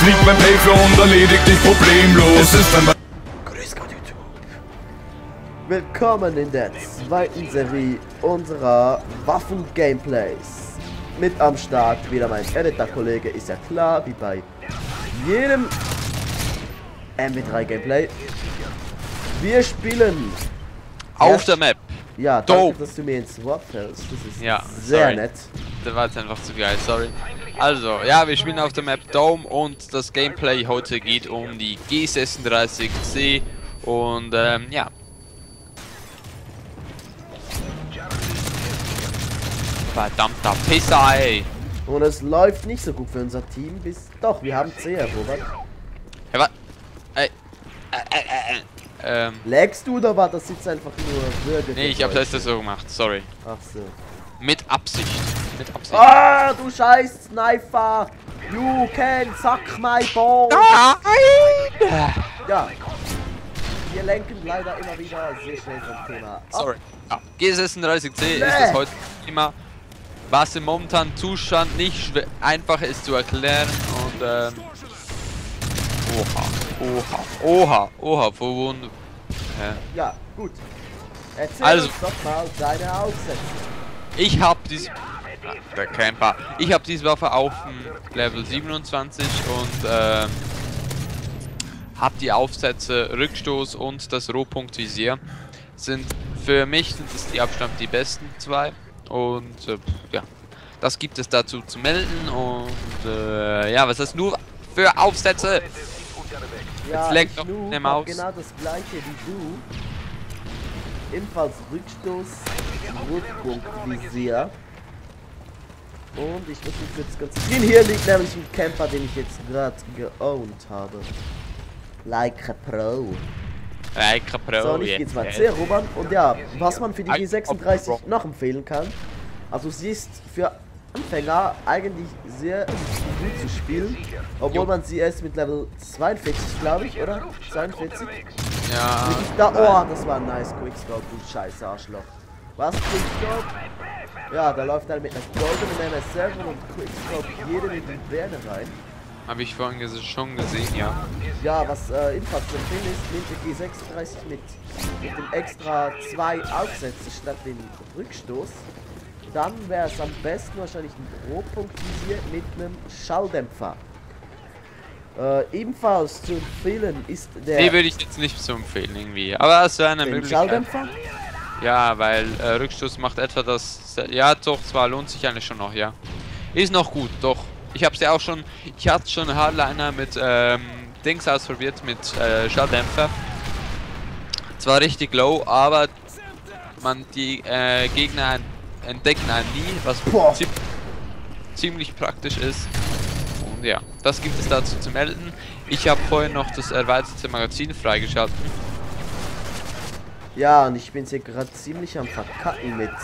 Flieg beim Elfer und erledigt dich problemlos. Es ist ein... Grüß Gott, YouTube. Willkommen in der zweiten Serie unserer Waffen-Gameplays. Mit am Start wieder mein Editor-Kollege, ist ja klar, wie bei jedem MW3-Gameplay. Wir spielen auf der Map. Ja, danke, dass du mir ins Wort fällst. Das ist sehr nett. Das war jetzt einfach zu geil, sorry. Also, ja, wir spielen auf der Map Dome und das Gameplay heute geht um die G36C und ja. Verdammter Pisser, ey. Und es läuft nicht so gut für unser Team, bis... Doch, wir haben C, Robert. Ja, was? Lagst du oder war das jetzt einfach nur Würde? Nee, ich hab das so gemacht, sorry. Ach so. Mit Absicht. Mit Absicht. Ah, du scheiß Sniper! You can suck my ball! Ja. Wir lenken leider immer wieder sehr schnell vom Thema ab. Sorry. Ja. G36C ist das heute Thema, was im momentanen Zustand nicht einfach ist zu erklären und oha, verwundert. Ja, gut. Erzähl Also, uns doch mal deine Aufsätze. ich habe diese der Camper. Ich habe diese Waffe auf Level 27 und habe die Aufsätze Rückstoß und das Rohpunktvisier. Für mich sind es die Abstand die besten zwei und ja, das gibt es dazu zu melden und ja, was ist nur für Aufsätze? Ja, Jetzt leckt ich doch nu eine hab Maus. genau das gleiche wie du. Ebenfalls Rückstoß, Rotpunktvisier. Und ich muss mich jetzt konzentrieren. Hier liegt nämlich ein Camper, den ich jetzt gerade geowned habe. Like a Pro. Like a Pro. So, und ich geht's mal C, Robert. Und ja, was man für die G36 noch empfehlen kann. Also sie ist für Anfänger eigentlich sehr gut zu spielen. Obwohl man sie erst mit Level 42, glaube ich, oder? 42? Ja. Oh, das war ein nice Quickscope, du scheiß Arschloch. Was, Quickscope? Ja, da läuft er mit einer goldenen MS7 und Quickscope jede mit den Bären rein. Habe ich vorhin schon gesehen, ja. Ja, was ebenfalls zu empfehlen ist, nehmt die G36 mit dem extra 2 Aufsätze statt dem Rückstoß. Dann wäre es am besten wahrscheinlich ein Rohpunktvisier mit einem Schalldämpfer. Ebenfalls zu empfehlen ist der... Die würde ich jetzt nicht so empfehlen irgendwie, aber es wäre eine Möglichkeit. Schalldämpfer? Ja, weil Rückstoß macht etwa das... Ja, doch, zwar lohnt sich eigentlich schon noch, ja. Ist noch gut, doch. Ich hab's ja auch schon... Ich hatte schon Hardliner mit Dings ausprobiert, mit Schalldämpfer. Zwar richtig low, aber die Gegner entdecken einen nie, was ziemlich praktisch ist. Und ja, das gibt es dazu zu melden. Ich habe vorhin noch das erweiterte Magazin freigeschaltet. Ja, und ich bin hier gerade ziemlich am Verkacken mit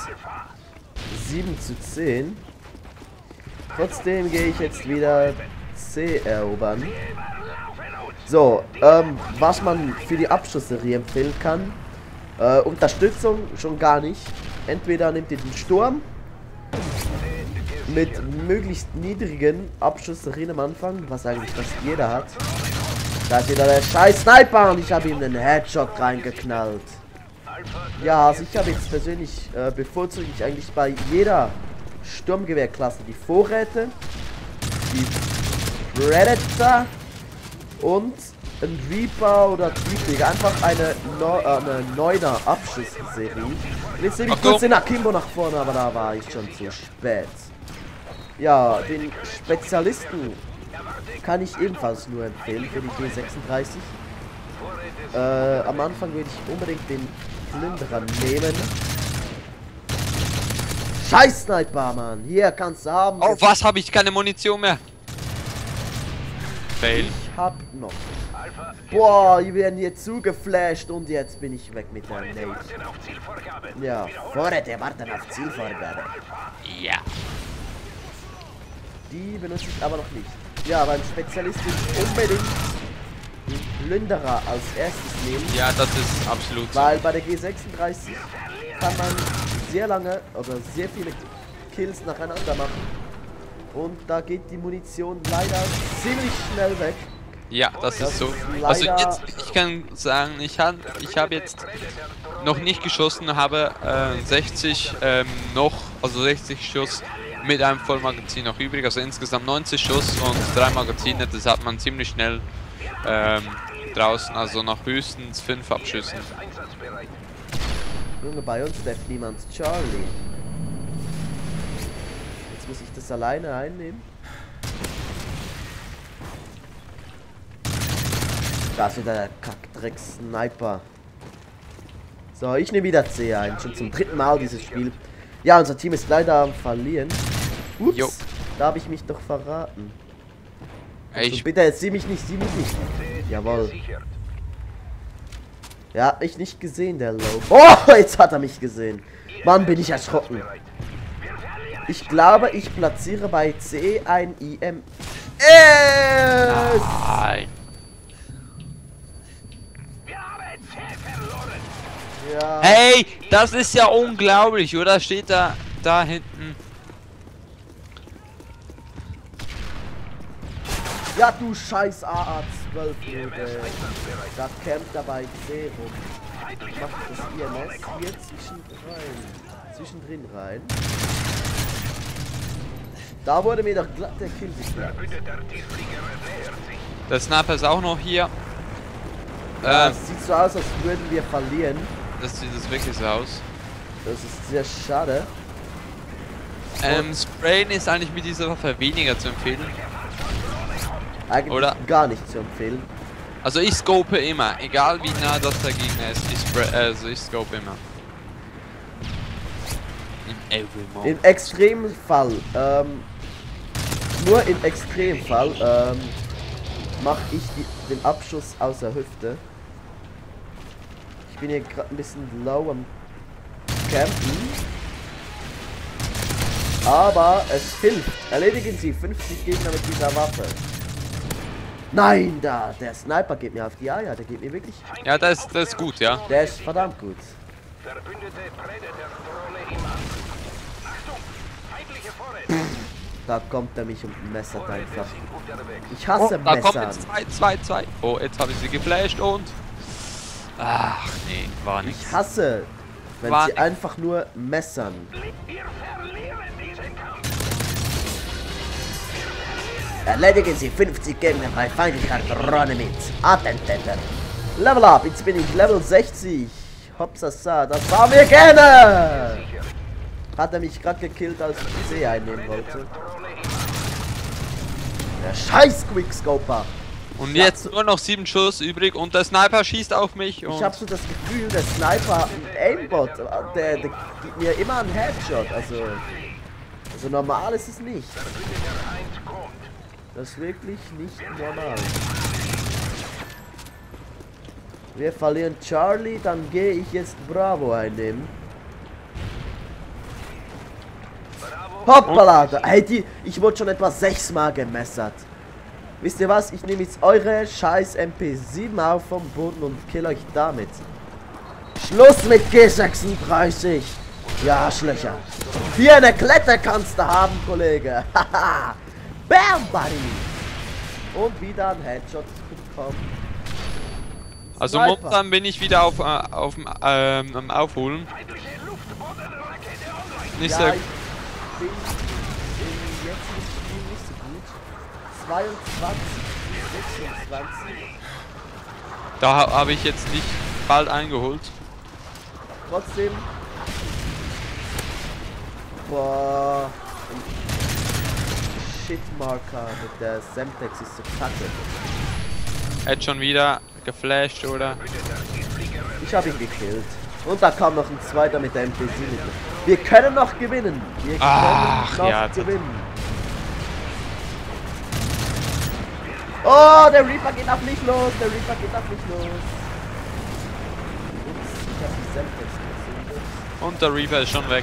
7:10. Trotzdem gehe ich jetzt wieder C erobern. So, was man für die Abschussserie empfehlen kann. Unterstützung schon gar nicht. Entweder nehmt ihr den Sturm mit möglichst niedrigen Abschussserien am Anfang, was eigentlich fast jeder hat. Da ist wieder der scheiß Sniper und ich habe ihm einen Headshot reingeknallt. Ja, also ich habe jetzt persönlich bevorzuge ich eigentlich bei jeder Sturmgewehrklasse die Vorräte, die Predator und ein Reaper oder Triebjäger. Einfach eine 9er Abschussserie. Und jetzt nehme ich kurz den Akimbo nach vorne, aber da war ich schon zu spät. Ja, den Spezialisten kann ich ebenfalls nur empfehlen für die G36. Am Anfang würde ich unbedingt den Plünderer nehmen. Scheiß Sniper, Mann. Hier kannst du haben. Oh, was? Habe ich keine Munition mehr? Fail. Ich hab noch. Boah, die werden hier zugeflasht und jetzt bin ich weg mit der Nate. Ja, Vorräte warten auf Zielvorgabe. Ja. Die benutze ich aber noch nicht. Ja, beim Spezialist will ich unbedingt den Plünderer als erstes nehmen. Ja, das ist absolut so. Weil bei der G36 kann man sehr lange oder sehr viele Kills nacheinander machen. Und da geht die Munition leider ziemlich schnell weg. Ja, das ist so. ist Also leider- jetzt, ich kann sagen, ich habe jetzt noch nicht geschossen, habe 60 also 60 Schuss mit einem Vollmagazin noch übrig, also insgesamt 90 Schuss und 3 Magazine, das hat man ziemlich schnell draußen, also nach höchstens 5 Abschüssen. Junge, bei uns trifft niemand Charlie. Jetzt muss ich das alleine einnehmen. Da ist wieder der Kackdreck-Sniper. So, ich nehme wieder C ein. Schon zum 3. Mal dieses Spiel. Ja, unser Team ist leider am Verlieren. Ups, Jo. da habe ich mich doch verraten. Ich Also bitte, jetzt sieh mich nicht, sieh mich nicht. Jawohl. Er hat mich nicht gesehen, der Low. Oh, jetzt hat er mich gesehen. Mann, bin ich erschrocken. Ich glaube, ich platziere bei C ein IM. Nein. Ja. Hey, das ist ja unglaublich, oder? Steht da hinten. Ja, du scheiß AA-12, Junge. Da campt er bei C rum. Macht das IMS hier zwischendrin rein. Da wurde mir doch glatt der Kill geklappt. Der Sniper ist auch noch hier. Ja, es sieht so aus, als würden wir verlieren. Das sieht es wirklich so aus. Das ist sehr schade. Sprayen ist eigentlich mit dieser Waffe weniger zu empfehlen. Eigentlich Oder? gar nicht zu empfehlen. Also ich scope immer, egal wie nah das der Gegner ist. Ich scope immer. In every moment. Im Extremfall, nur im Extremfall, mache ich den Abschuss aus der Hüfte. Ich bin hier gerade ein bisschen low am Campen. Aber es hilft. Erledigen Sie 50 Gegner mit dieser Waffe. Nein, der Sniper geht mir auf die Eier. Der geht mir wirklich... Ja, das ist gut, ja. Der ist verdammt gut. Da kommt er mich und messert einfach. Ich hasse Da kommt Messern. jetzt 2. Oh, jetzt habe ich sie geflasht und... Ach nee, war nichts. Ich hasse, wenn War sie nix. einfach nur messern. Erledigen Sie 50 Gegner bei feindlicher Drohne mit Attentäter. Level up, jetzt bin ich Level 60. Hopsasa, das war mir gerne. Hat er mich gerade gekillt, als ich C einnehmen wollte. Der scheiß Quickscoper. Und Ja, jetzt nur noch 7 Schuss übrig und der Sniper schießt auf mich und... Ich habe so das Gefühl, der Sniper hat einen Aimbot. Der gibt mir immer einen Headshot. Also normal ist es nicht. Das ist wirklich nicht normal. Wir verlieren Charlie, dann gehe ich jetzt Bravo einnehmen. Hoppala! Hey, ich wurde schon etwa 6 Mal gemessert. Wisst ihr was? Ich nehme jetzt eure scheiß MP7 auf vom Boden und kill euch damit. Schluss mit G36! Ja, Schlöcher. Hier eine Klette kannst du haben, Kollege. Haha. Bam, Buddy! Und wieder ein Headshot bekommen. Also Sniper. momentan bin ich wieder am Aufholen. Nicht Ja, sehr... ich bin im jetzigen Spiel nicht so gut. 22, 26. Da habe ich jetzt nicht bald eingeholt. Trotzdem. Boah. Shitmarker mit der Semtex ist so kacke. Hätte schon wieder geflasht, oder? Ich habe ihn gekillt. Und da kam noch ein zweiter mit der MP7. Wir können noch gewinnen. Wir Ach, können noch ja, gewinnen. Oh, der Reaper geht auf mich los. Der Reaper geht auf mich los. Ups, ich habe die Semtex gezündet. Und der Reaper ist schon weg.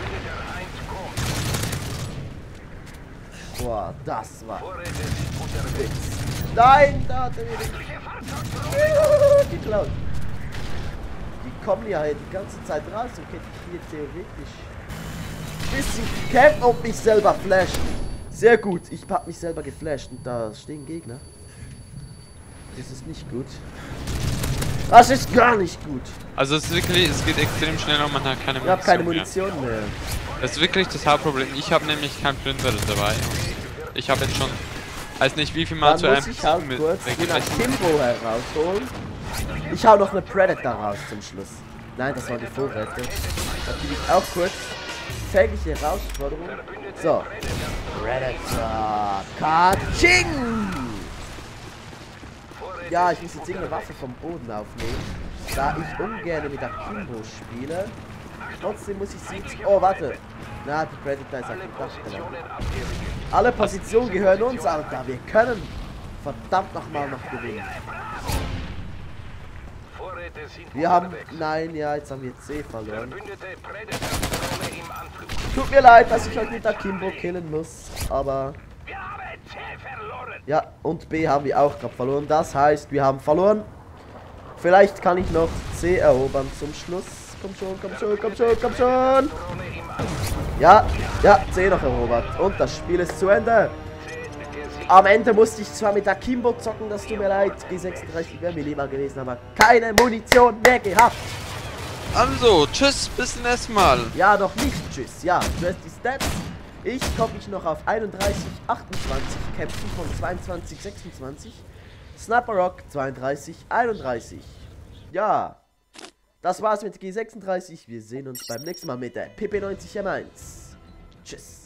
Boah, das war Witz. Nein, da hat er wieder geklaut. Die kommen ja die ganze Zeit raus und könnte ich hier theoretisch ein bisschen campen und mich selber flashen. Sehr gut. Ich hab mich selber geflasht und da stehen Gegner. Das ist nicht gut. Das ist gar nicht gut. Also es ist wirklich, es geht extrem schnell und man hat keine Munition. Ich habe keine Munition mehr. Das ist wirklich das Hauptproblem. Ich habe nämlich kein Plünderer dabei. Ich habe jetzt schon, weiß nicht wie viel Mal Dann zu einem muss ich halt kurz den Akimbo herausholen. Ich hau noch eine Predator raus zum Schluss. Nein, das war die Vorräte. Natürlich auch kurz. Tägliche Herausforderung. So. Predator. Kaching! Ja, ich muss jetzt irgendeine Waffe vom Boden aufnehmen. Da ich ungern mit Akimbo spiele. Trotzdem muss ich sie... Oh, warte. Na, die Predator ist auf dem Dach gelandet. Alle Positionen gehören uns, Alter. Wir können verdammt nochmal noch gewinnen. Wir haben... Nein, ja, jetzt haben wir C verloren. Tut mir leid, dass ich euch mit Akimbo killen muss, aber... Ja, und B haben wir auch gerade verloren. Das heißt, wir haben verloren. Vielleicht kann ich noch C erobern zum Schluss. Komm schon, komm schon, komm schon, komm schon. Ja, ja, C noch erobert. Und das Spiel ist zu Ende. Am Ende musste ich zwar mit Akimbo zocken, das tut mir leid. G36 wäre mir lieber gewesen, aber keine Munition mehr gehabt. Also, tschüss, bis zum nächsten Mal. Ja, noch nicht tschüss. Ja, du hast die Stats. Ich komme mich noch auf 31, 28 Kämpfen von 22, 26. Sniper Rock 32, 31. Ja, das war's mit G36. Wir sehen uns beim nächsten Mal mit der PP90 M1. Tschüss.